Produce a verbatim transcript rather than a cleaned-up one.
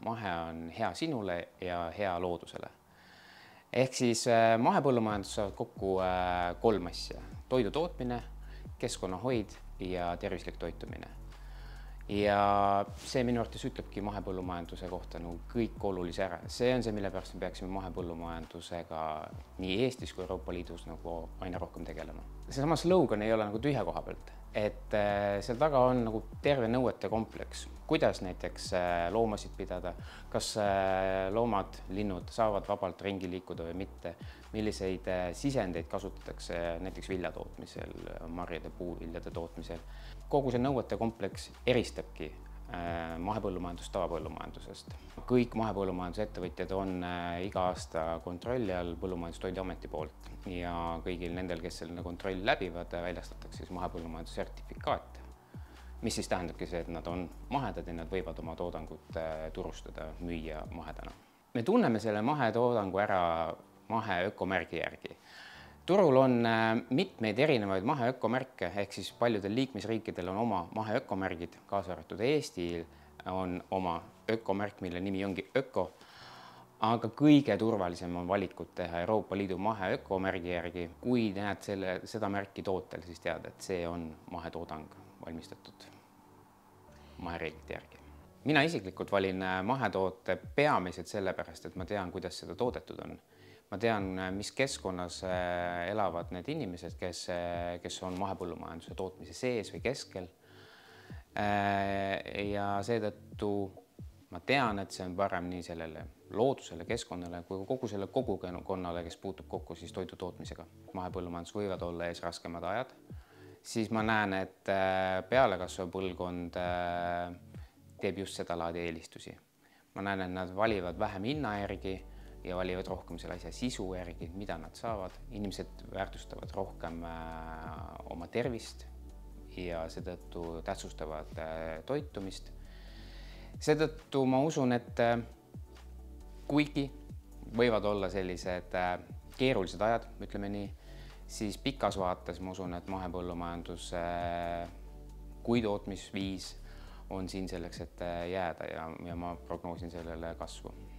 mahe on hea sinule ja hea loodusele. Ehk siis mahepõllumajandus saavad kokku kolm asja: toidu tootmine, keskkonnahoid ja tervislik toitumine. Ja see minu arvates ütlebki mahepõllumajanduse kohta nagu kõik olulise ära. See on see, mille pärast me peaksime mahepõllumajandusega nii Eestis kui Euroopa Liidus nagu aina rohkem tegelema. Seesama slogan ei ole nagu tühja koha pealt, et seal taga on nagu terve nõuete kompleks. Kuidas näiteks loomasid pidada, kas loomad, linnud saavad vabalt ringi liikuda või mitte, milliseid sisendeid kasutatakse näiteks viljatootmisel, marjade, puuviljade tootmisel. Kogu see nõuete kompleks eristabki mahepõllumajandust tavapõllumajandusest. Kõik mahepõllumajanduse ettevõtjad on iga aasta kontrolli all Põllumajandustoiduameti poolt ja kõigil nendel, kes selle kontrolli läbivad, väljastatakse siis mahepõllumajanduse sertifikaat, mis siis tähendabki see, et nad on mahedad ja nad võivad oma toodangut turustada, müüa mahedana. Me tunneme selle mahetoodangu ära maheökomärgi järgi. Turul on mitmeid erinevaid maheökomärke, ehk siis paljudel liikmesriikidel on oma maheökomärgid, kaasa arvatud Eestil on oma ökomärk, mille nimi ongi öko, aga kõige turvalisem on valikut teha Euroopa Liidu maheökomärgi järgi. Kui näed selle, seda märki tootel, siis tead, et see on mahetoodang valmistatud mahereeglite järgi. Mina isiklikult valin mahetoote peamiselt sellepärast, et ma tean, kuidas seda toodetud on. Ma tean, mis keskkonnas elavad need inimesed, kes, kes on mahepõllumajanduse tootmise sees või keskel. Ja seetõttu ma tean, et see on parem nii sellele loodusele, keskkonnale kui kogu selle kogukonnale, kes puutub kokku siis toidu tootmisega. Mahepõllumajandus võivad olla ees raskemad ajad. Siis ma näen, et pealekasvav põlvkond teeb just seda laadi eelistusi. Ma näen, et nad valivad vähem hinna järgi ja valivad rohkem selle asja sisu järgi, mida nad saavad. Inimesed väärtustavad rohkem oma tervist ja seetõttu tähtsustavad toitumist. Seetõttu ma usun, et kuigi võivad olla sellised keerulised ajad, ütleme nii, siis pikas vaates ma usun, et mahepõllumajandus kui tootmisviis on siin selleks, et jääda ja, ja ma prognoosin sellele kasvu.